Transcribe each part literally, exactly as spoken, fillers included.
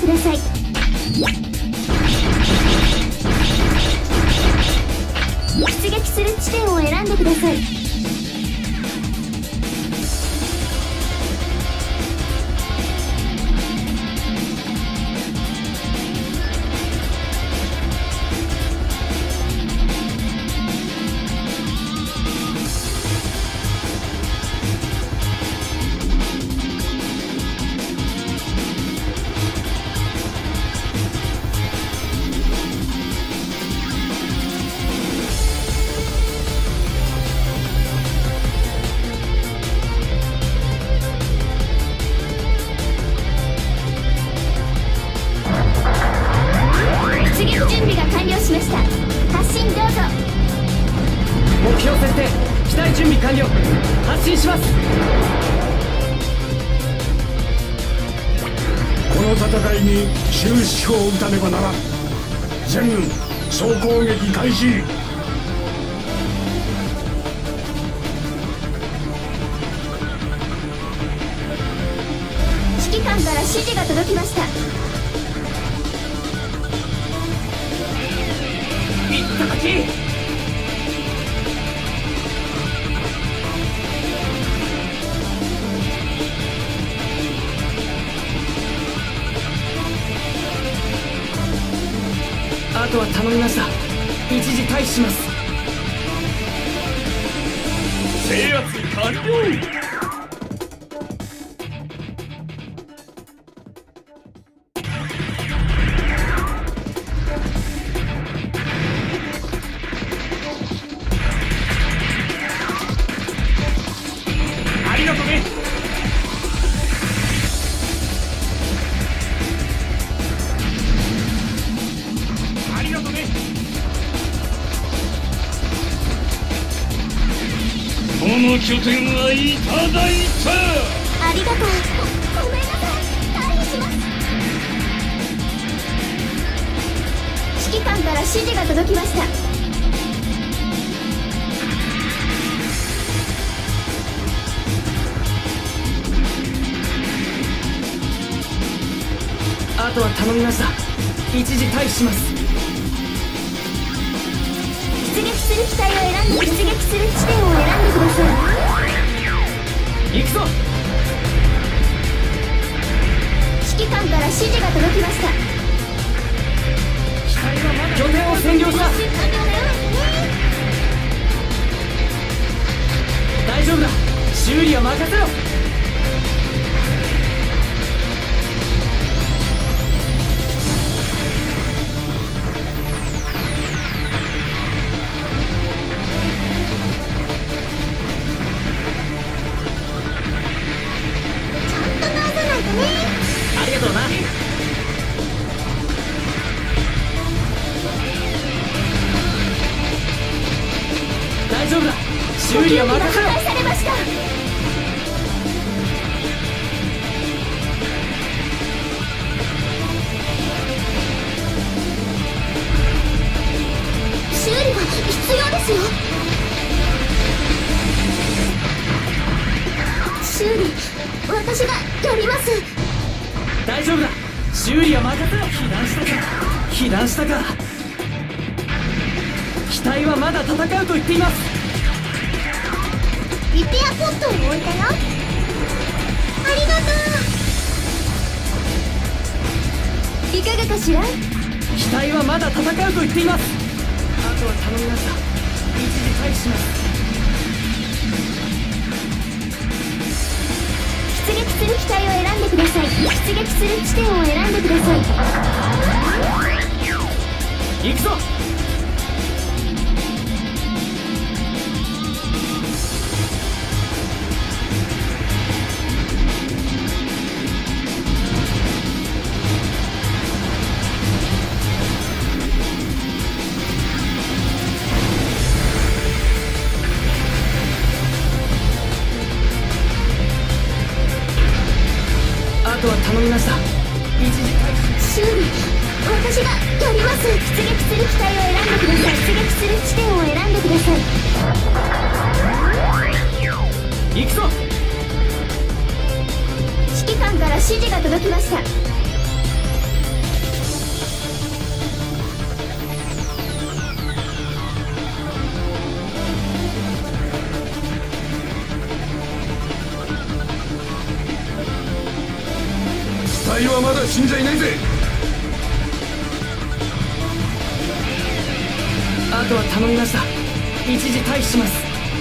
ください。出撃する地点を選んでください。 終止符を打たねばならん。全軍総攻撃開始。 指揮官から指示が届きました。 いったかき。あとは頼みました。一時退避します。制圧完了。ありがとね。この拠点はいただいた。 ありがとう。ご、ごめんなさい。退避します。指揮官から指示が届きました。 あとは頼みました。一時退避します。 出撃する機体を選んで、出撃する地点を選んでください。 行くぞ。 指揮官から指示が届きました。 拠点を占領した。大丈夫だ。修理は任せろ。ありがとうな。大丈夫だ。修理は任せろ。 破壊されました。修理は必要ですよ。修理、私がやります。 大丈夫だ。修理は任せろ。被弾したか。被弾したか。機体はまだ戦うと言っています。 リペアポットを置いたよ。ありがとう。いかがかしら。 機体はまだ戦うと言っています。あとは頼みました。一時退避します。 出撃する機体を選んでください。出撃する地点を選んでください。 行くぞ。あとは頼みました。一時退避。 修理、私がやります。出撃する機体を選んでください。出撃する地点を選んでください。 行くぞ。 指揮官から指示が届きました。 体はまだ死んじゃいないぜ。 あとは頼みました。一時退避します。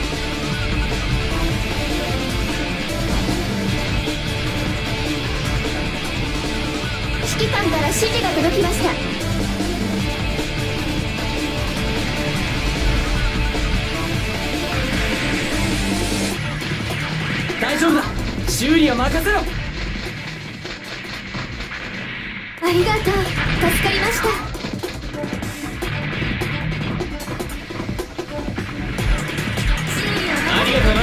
指揮官から指示が届きました。 大丈夫だ、修理は任せろ。 ありがとう、助かりました。 ありがとうな。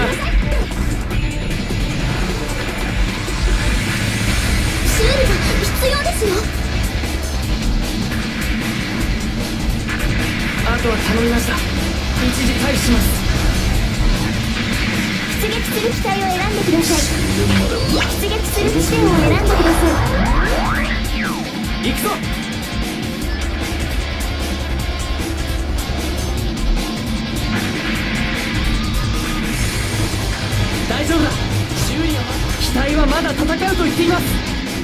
修理が必要ですよ。 あとは頼みました。一時退避します。 出撃する機体を選んでください。出撃する地点を選んでください。 行くぞ。大丈夫だ、修理は機体はまだ戦うと言っています。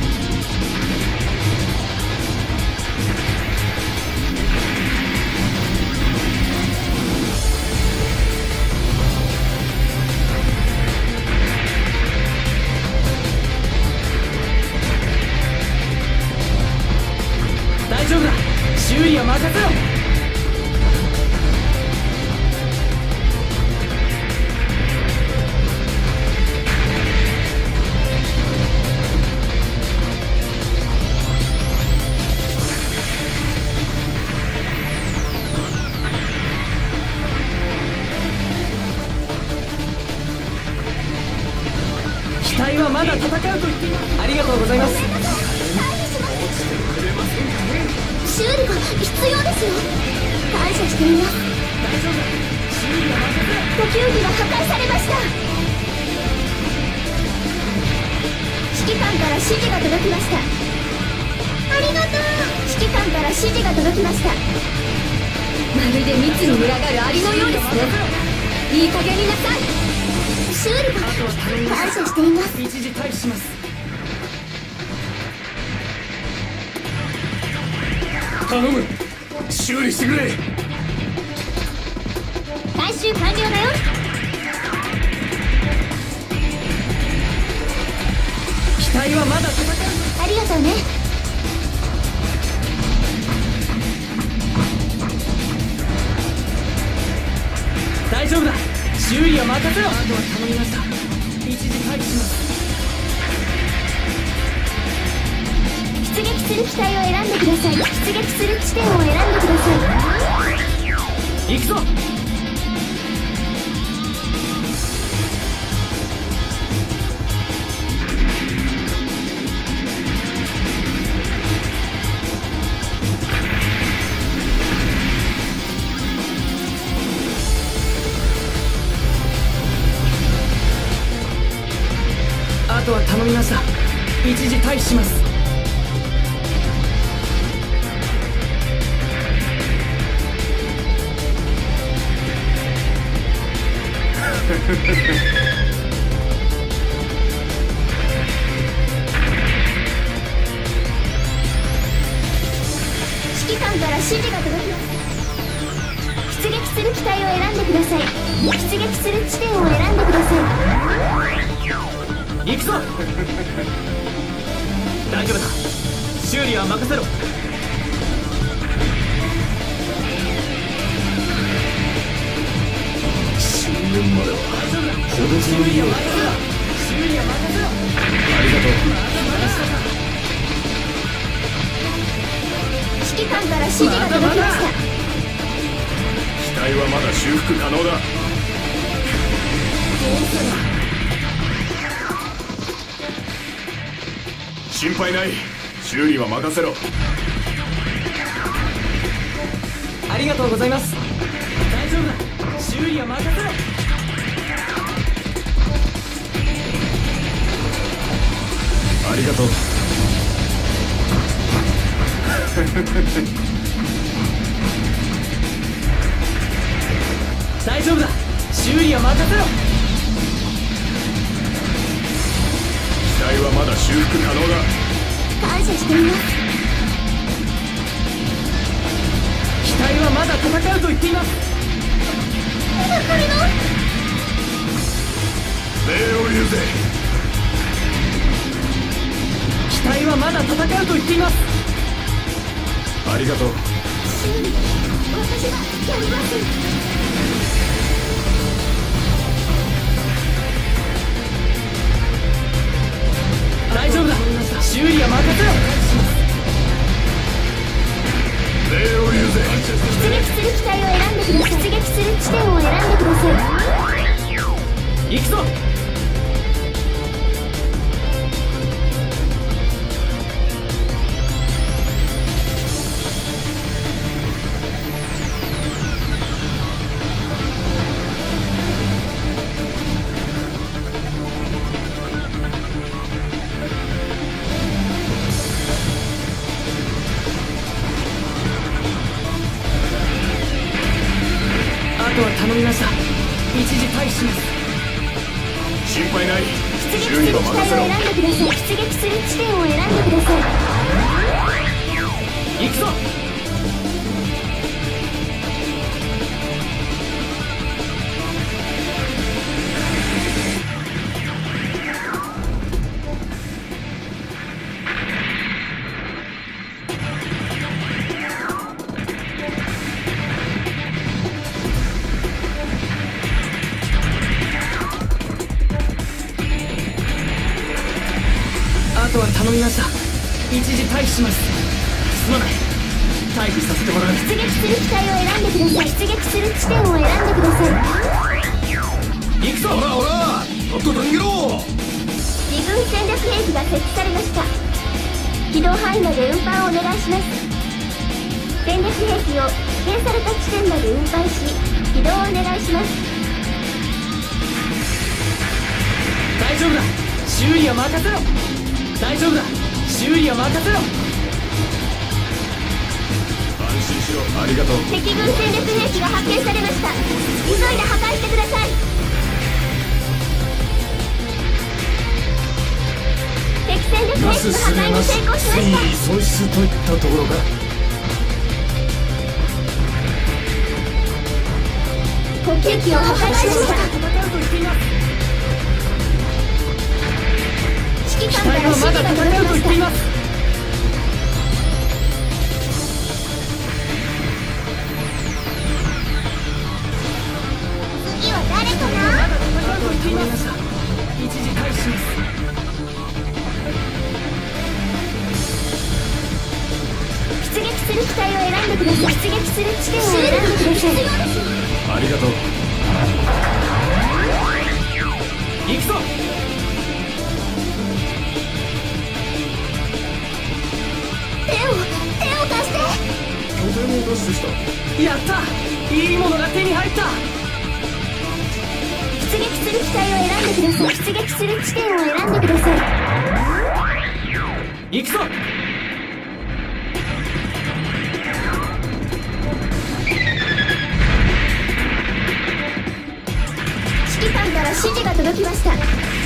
大丈夫だ、修理は任せろ。機体はまだ戦うと言っています。ありがとうございます。 修理が必要ですよ。感謝しています。 大丈夫だ、修理は任せろ。 補給機が破壊されました。指揮官から指示が届きました。ありがとう。指揮官から指示が届きました。まるで蜜に群がるアリのようですね。いい加減になさい。修理が感謝しています。 一時退避します。 頼む、修理してくれ。 回収完了だよ。 機体はまだ戦う。 ありがとうね。 大丈夫だ、修理は任せろ。あとは頼みました。一時退避します。 出撃する機体を選んでください。出撃する地点を選んでください。 行くぞ。あとは頼みました。一時退避します。 指揮官から指示が届きます。出撃する機体を選んでください。出撃する地点を選んでください。 行くぞ。大丈夫だ、修理は任せろ。 終焉までは大丈夫だ、 程遠いよ。 修理は任せろ。 ありがとう。 指揮官から指示が届きました。 機体はまだ修復可能だ。心配ない、修理は任せろ。 ありがとうございます。大丈夫だ、修理は任せろ。 ありがとう。 大丈夫だ、修理は任せろ。 機体はまだ修復可能だ。 感謝しています。 機体はまだ戦うと言っています。 まだこれの礼を言うぜ。 機体はまだ戦うと言っています。 ありがとう。 修理私がやります。 大丈夫だ、修理は任せろ。 礼を言うぜ。 出撃する機体を選んでください。出撃する地点を選んでください。 行くぞ。頼みました。一時退避します。 心配ない。 出撃する機体を選んでください。出撃する地点を選んでください。 行くぞ。あとは頼みました。一時退避します。すまない。退避させてもらう。 出撃する機体を選んでください。出撃する地点を選んでください。 行くぞ。 ほらほら、とっとと逃げろ。 自軍戦略兵器が設置されました。軌道範囲まで運搬をお願いします。戦略兵器を指定された地点まで運搬し、軌道をお願いします。 大丈夫だ、修理は任せろ。大丈夫だ、修理は任せろ。 安心しろ。ありがとう。 敵軍戦略兵器が発見されました。急いで破壊してください。敵戦略兵器の破壊に成功しました。 戦意喪失といったところか。 補給機を破壊しました。 戦うと言っています。 指揮機官から指体はまだ示が届き戦うと言っていまします。 た。次は誰かな。 まだ戦うと言っていました。一時退避します。 出撃する機体を選んでください。出撃する地点を選んでください。 ありがとう。 行くぞ。 手を手を貸して。 拠点を奪取した。 やった、いいものが手に入った。 出撃する機体を選んでください。出撃する地点を選んでください。 行くぞ。 指揮官から指示が届きました。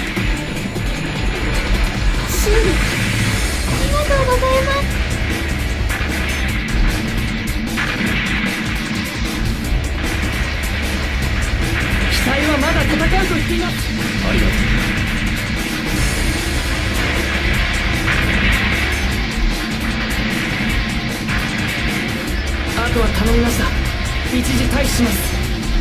修理ありがとうございます。 機体はまだ戦うと言っています。 ありがとう。 あとは頼みました。一時退避します。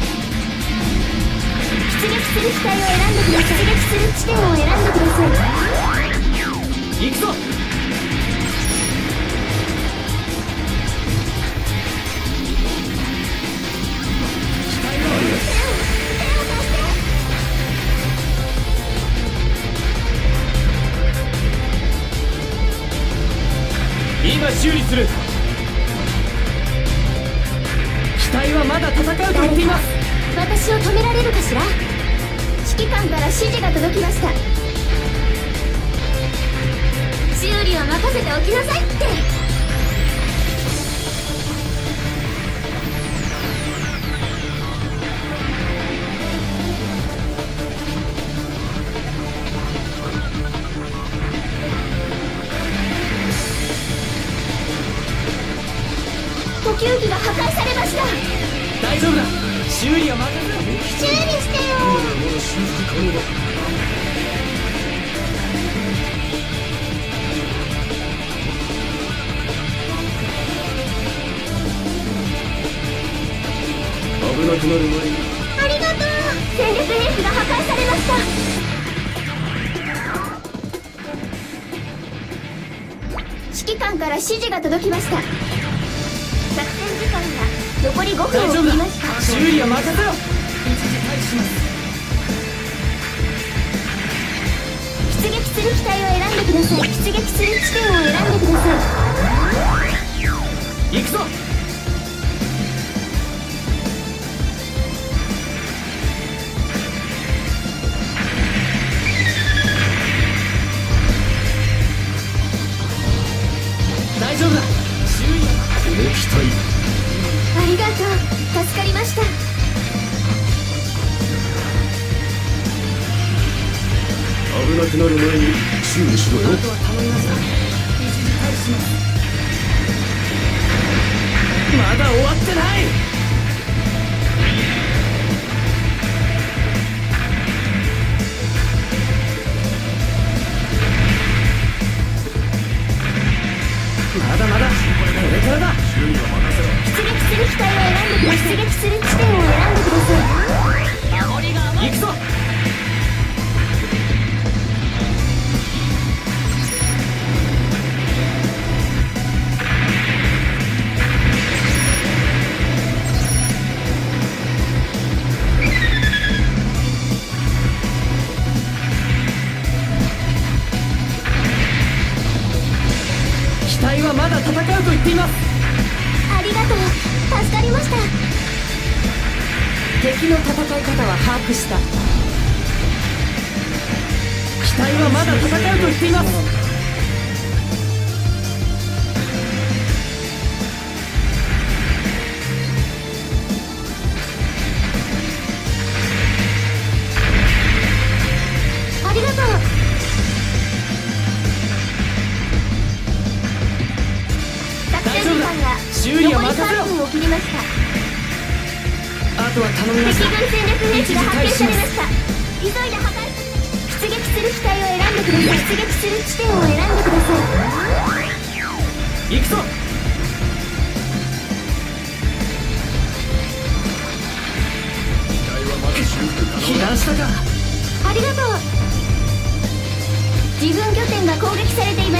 出撃する機体を選んでください。出撃する地点を選んでください。 行くぞ。今修理する。機体はまだ戦うと言っています。 私を止められるかしら。指揮官から指示が届きました。修理は任せておきなさいって。 球機が破壊されました。 大丈夫だ。修理は任せろ。 修理してよ。 まだまだ修復可能だ。危なくなる前に。 ありがとう。戦略兵器が破壊されました。指揮官から指示が届きました。作戦時間が残りごふんを切りました。 修理は任せろ。一時退避します。 出撃する機体を選んでください。出撃する地点を選んでください。 行くぞ。大丈夫だ。修理はこの機体ありがとう。助かりました。 危なくなる前に修理しろよ。 あとは頼みました。一時退避します。まだ終わってない。まだまだこれからだ。 修理は任せろ。 出撃する機体を選んでください。出撃する地点を選んでください。 行くぞ。機体はまだ戦うと言っています。 ありがとう。助かりました。 敵の戦い方は把握した。 機体はまだ戦うと言っています。 ありがとう。作戦時間が修理は残り任せろ。 さんぷんを切りました。 あとは頼みました。 敵軍戦略兵器が発見されました。急いで破壊。出撃する機体を選んでください。出撃する地点を選んでください。 行くぞ。 機体はまだ修復可被能だ。 弾したか。 ありがとう。自軍拠点が攻撃されています。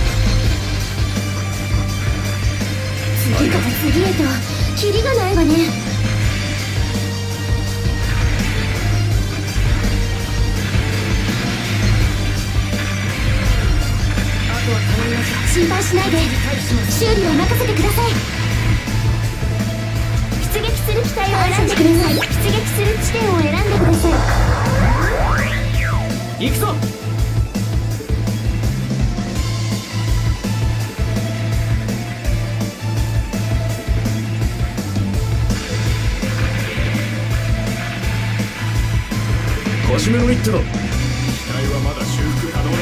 次から次へとキリがないわね。 あとは頼みました。 心配しないで。 退避します。 修理は任せてください。出撃する機体を選んでください。出撃する地点を選んでください。 行くぞ。 初めの一手だ。機体はまだ修復可能だ。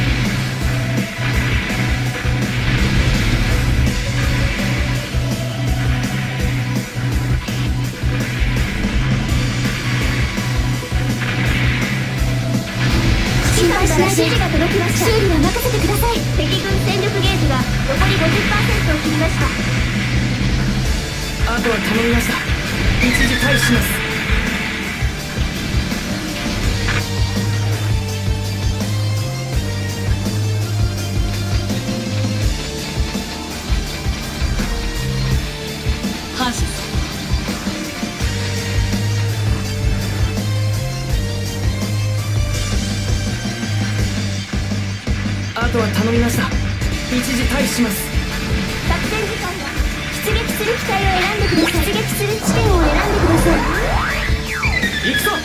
心配しないで。指示が届きました。修理は任せてください。敵軍戦力ゲージが残り ごじゅっパーセント を切りました。 あとは頼みました。一時退避します。 反射。 あとは頼みました。一時退避します。 作戦時間が出撃する機体を選んでください。出撃する地点を選んでください。 行くぞ。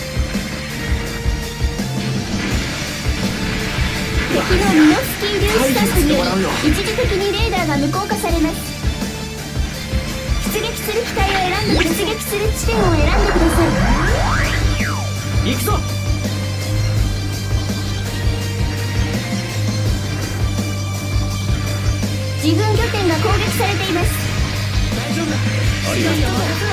敵のミノフスキー粒子散布により一時的にレーダーが無効化されます。出撃する機体を選んで出撃する地点を選んでください。 行くぞ。 自軍拠点が攻撃されています。 丈夫だ。 ありがとう。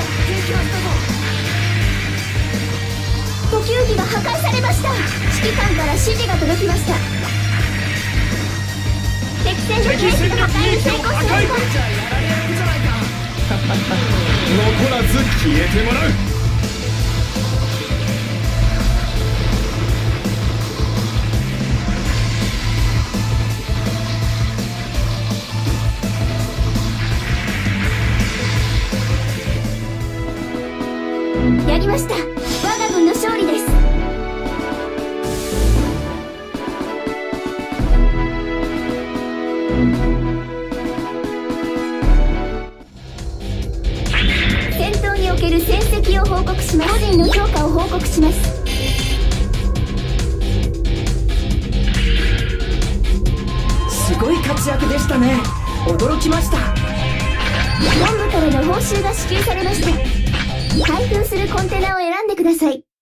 補給機が破壊されました。指揮官から指示が届きました。敵戦の兵器が破壊に成功しました。 じゃあやられ役じゃないか。 残らず消えてもらう。 やりました。我が軍の勝利です。戦闘における戦績を報告します。個人の評価を報告します。 すごい活躍でしたね。驚きました。 本部からの報酬が支給されました。開封するコンテナを選んでください。